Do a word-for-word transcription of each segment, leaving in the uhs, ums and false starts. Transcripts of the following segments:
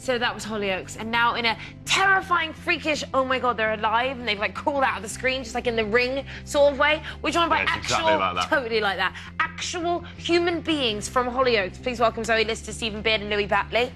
So that was Hollyoaks, and now in a terrifying, freakish, oh my god, they're alive, and they've like crawled out of the screen, just like in the Ring sort of way. We're joined by yeah, actual, exactly like that. totally like that, actual human beings from Hollyoaks. Please welcome Zoe Lister, Stephen Beard, and Loui Batley.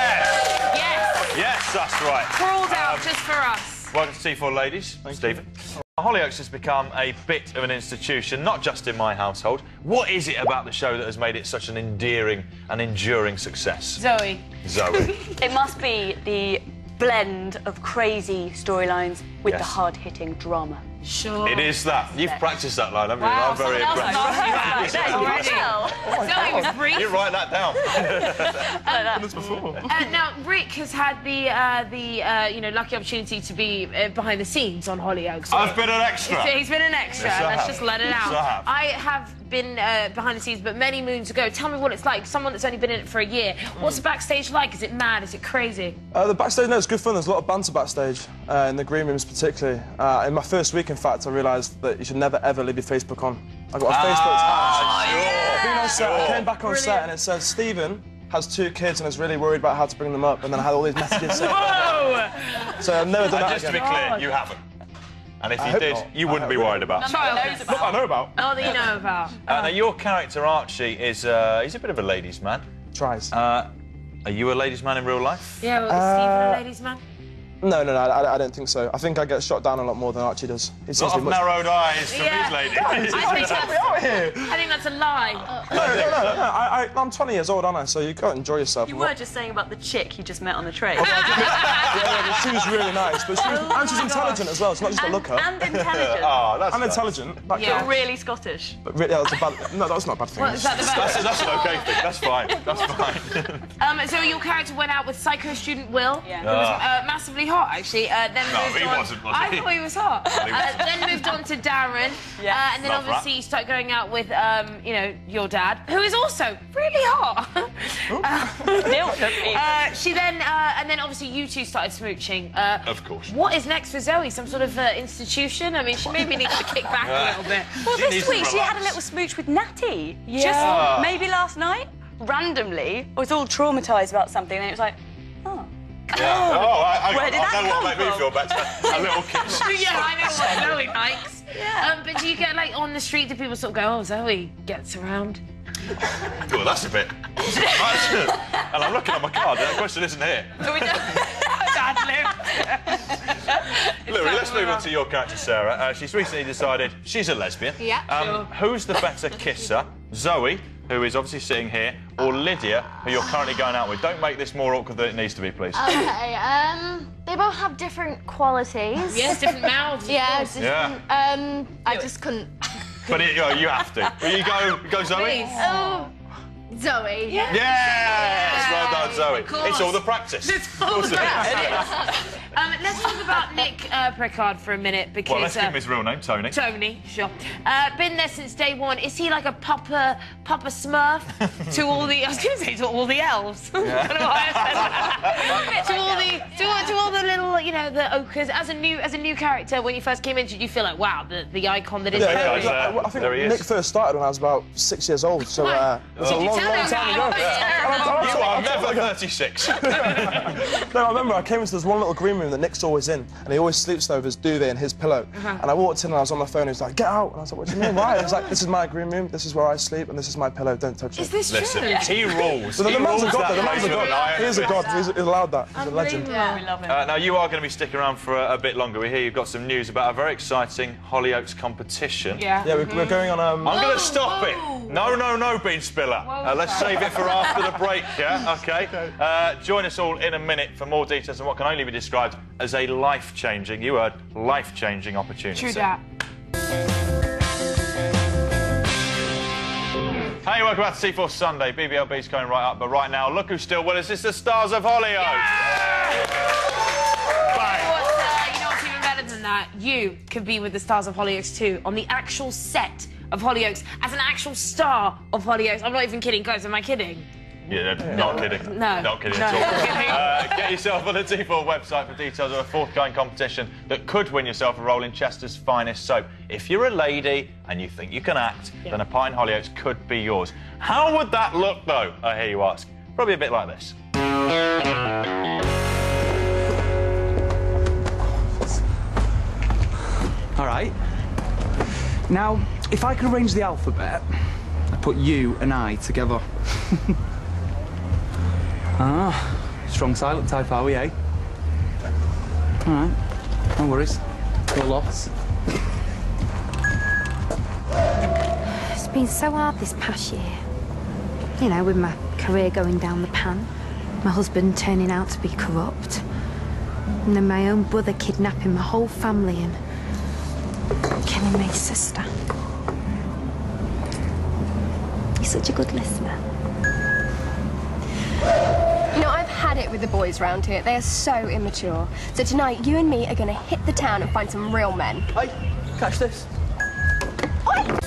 Yes! Yes! Yes, that's right. Crawled out Um, just for us. Welcome to T four, ladies. Thank Stephen. You. Hollyoaks has become a bit of an institution, not just in my household. What is it about the show that has made it such an endearing and enduring success? Zoe. Zoe. It must be the blend of crazy storylines with Yes. the hard-hitting drama. Sure. It is that. You've practiced that line, haven't you? Wow, I'm very someone else impressed. has asked you about that already. Zoe was brief. You write that down. Like that. before. Uh, now, Rick has had the, uh, the uh, you know, lucky opportunity to be uh, behind the scenes on Hollyoaks. I've been an extra. He's, he's been an extra. Yes, I Let's have. just let it out. Yes, I have. I have been uh, behind the scenes, but many moons ago. Tell me what it's like. Someone that's only been in it for a year. What's the backstage like? Is it mad? Is it crazy? Uh, the backstage, no, it's good fun. There's a lot of banter backstage, uh, in the green rooms particularly. Uh, in my first week, in fact, I realised that you should never, ever leave your Facebook on. I got a Facebook tag. Sure. Being on set, I came back on Brilliant. set and it says, Stephen has two kids and is really worried about how to bring them up, and then I had all these messages saying, Whoa! so I've never done And that just to again. be clear, God. you haven't. And if I you hope did, not. you I wouldn't be hope worried not. about. Child. Look, I know about. All that you know about. Uh, now, your character, Archie, is uh, he's a bit of a ladies' man. Tries. Uh, are you a ladies' man in real life? Yeah, well, is Uh, Stephen a ladies' man? No, no, no, I, I don't think so. I think I get shot down a lot more than Archie does. He A seems lot to of be much... narrowed eyes from Yeah. these ladies. I think, that's, out here. I think that's a lie. No, no, no, no. I, I, I'm twenty years old, aren't I? So you gotta enjoy yourself. You And were what- just saying about the chick you just met on the train. yeah, yeah, but she was really nice, but she was, Oh and she's my intelligent gosh. as well. It's not just a and, looker. and intelligent. Oh, that's I'm nice. intelligent. That Yeah. girl. Really Scottish. But really, yeah, that's a bad. No, that's not a bad thing. What is that the That's, best? that's an OK thing. That's fine. That's fine. Um, so your character went out with psycho student Will, Yeah. who was uh, massively hot, actually. Uh, then No, moved he on... wasn't, was I he? thought he was hot. he uh, then moved on to Darren, Yeah. uh, and then Love obviously that. you start going out with, um, you know, your dad, who is also really hot. Neil. uh, she then, uh, and then obviously you two started smooching. Uh, Of course. What is next for Zoe? Some sort of uh, institution? I mean, she maybe needs to kick back a little bit. Well, She this needs to week she had a relax. little smooch with Natty. Yeah. Just Ah. maybe last night. Randomly, I was all traumatised about something, and it was like, oh. Yeah. Oh, I, I, Where did I that know what come made me from? feel better. A little kiss. Yeah, I know what Zoe likes. Yeah. Um, but do you get, like, on the street, do people sort of go, oh, Zoe gets around? Well, that's a bit. And I'm looking at my card. That question isn't here. So we don't... Dad Louis, let's move on to your character, Sarah. Uh, she's recently decided she's a lesbian. Yeah, um, Who's the better kisser? Zoe, who is obviously sitting here, or Lydia, who you're currently going out with? Don't make this more awkward than it needs to be, please. Okay, um, they both have different qualities. Yes, different mouths. of Yeah, course. different, um, I just couldn't. But it, you, know, you have to. Will you go, go Zoe? Please. Oh, Zoe. Yeah. Yes! Well done, Zoe. Of course. It's all the practice. It's all Of course it that. is. Um, let's talk about Nick uh, Prickard for a minute because Well, let's give uh, him his real name, Tony. Tony, sure. Uh, been there since day one. Is he like a Papa Papa Smurf to all the? I was going to say to all the elves. I don't know why I said that. to all the to, all- to all the little, you know, the ochres. As a new as a new character, when you first came in, did you feel like, wow, the, the icon that is Yeah, Tony? yeah, There I think he is. Nick first started when I was about six years old, so uh, it's a Did you long, tell long him time that? ago. Yeah. You are never thirty-six. No, I remember I came into this one little green room that Nick's always in, and he always sleeps there with his duvet and his pillow. Uh-huh. And I walked in and I was on my phone, and he was like, get out! And I was like, what do you mean, why? He was like, this is my green room, this is where I sleep, and this is my pillow, don't touch it. Is this Listen, true? he rules. So the, he the man's a rules god, that though, the man's a place with an god. iron He is a fist. god, he's, he's allowed that, he's a legend. Unbelievable. We love him. Uh, now, you are going to be sticking around for a, a bit longer. We hear you've got some news about a very exciting Hollyoaks competition. Yeah. Yeah, we're, we're going on... Um, I'm going Whoa, to stop whoa. it. No, no, no, Bean Spiller. Uh, let's save it for after the break, yeah? OK. Uh, join us all in a minute for more details on what can only be described as a life-changing, you heard, life-changing opportunity. True that. Hey, welcome back to T four Sunday. B B L B's coming right up, but right now, look who's still with us. It's the stars of Hollyoaks. Bang. What's, uh, you know what's even better than that? You could be with the stars of Hollyoaks too, on the actual set of Hollyoaks, as an actual star of Hollyoaks. I'm not even kidding, guys, am I kidding? Yeah, not kidding. No. Not kidding No. at all. Not kidding. Uh, get yourself on the T four website for details of a forthcoming competition that could win yourself a role in Chester's finest soap. If you're a lady and you think you can act, Yeah. then a pie in Hollyoaks could be yours. How would that look, though, I hear you ask? Probably a bit like this. Now, if I could arrange the alphabet, I'd put you and I together. Ah, strong silent type, are we, eh? All right, no worries. No loss. It's been so hard this past year. You know, with my career going down the pan, my husband turning out to be corrupt, and then my own brother kidnapping my whole family and killing my sister. You're such a good listener. You know, I've had it with the boys round here. They are so immature. So tonight, you and me are going to hit the town and find some real men. Hey, catch this. Oi!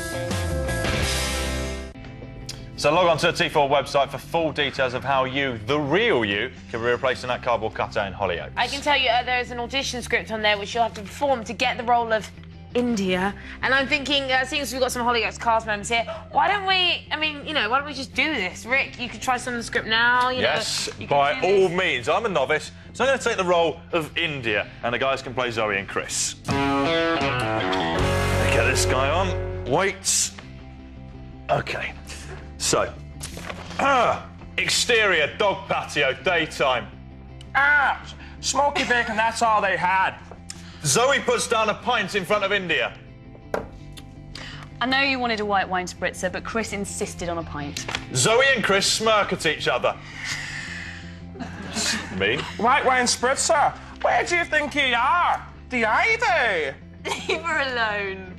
So log on to the T four website for full details of how you, the real you, can be replacing that cardboard cutout in Hollyoaks. I can tell you uh, there is an audition script on there which you'll have to perform to get the role of India. And I'm thinking, uh, seeing as we've got some Hollyoaks cast members here, why don't we, I mean, you know, why don't we just do this? Rick, you could try some of the script now, you yes, know. You by can do all this. means. I'm a novice, so I'm going to take the role of India, and the guys can play Zoe and Chris. Get this guy on. Wait. OK. So. Ah, exterior, dog patio, daytime. Ah, smoky bacon, that's all they had. Zoe puts down a pint in front of India. I know you wanted a white wine spritzer, but Chris insisted on a pint. Zoe and Chris smirk at each other. Me? White wine spritzer? Where do you think you are? The Ivy? Leave her alone.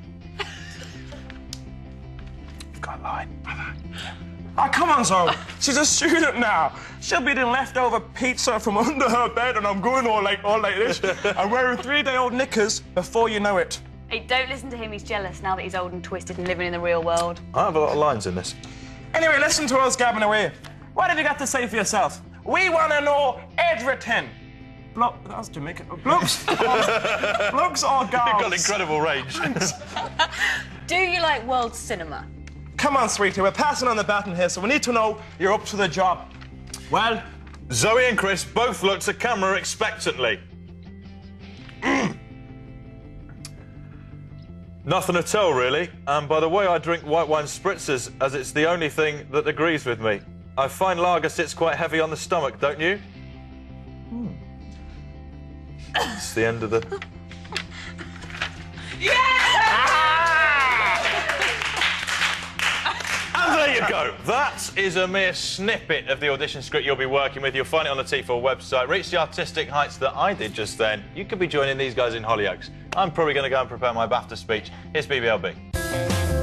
You've got a line. Oh, come on, Zoe. She's a student now. She'll be eating leftover pizza from under her bed, and I'm going all like, all like this. I'm wearing three-day-old knickers before you know it. Hey, don't listen to him. He's jealous now that he's old and twisted and living in the real world. I have a lot of lines in this. Anyway, listen to us gabbing away. What have you got to say for yourself? We want to know everything. Bloke, that's Jamaican. Blokes, or, blokes or girls? You've got incredible range. Do you like world cinema? Come on, sweetie, we're passing on the baton here, so we need to know you're up to the job. Well, Zoe and Chris both looked at camera expectantly. Mm. Nothing at all, really. And by the way, I drink white wine spritzers, as it's the only thing that agrees with me. I find lager sits quite heavy on the stomach, don't you? Mm. It's the end of the... And there you go. That is a mere snippet of the audition script you'll be working with. You'll find it on the T four website. Reach the artistic heights that I did just then. You could be joining these guys in Hollyoaks. I'm probably going to go and prepare my BAFTA speech. Here's B B L B.